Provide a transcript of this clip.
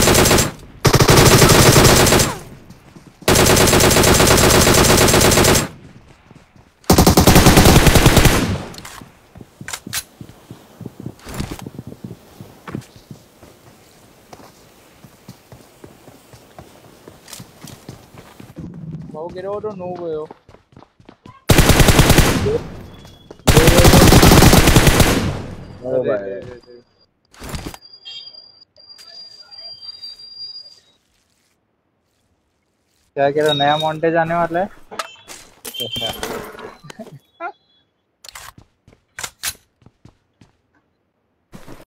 Mau quiero otro no veo. क्या कह रहा, नया मॉन्टेज आने वाला है।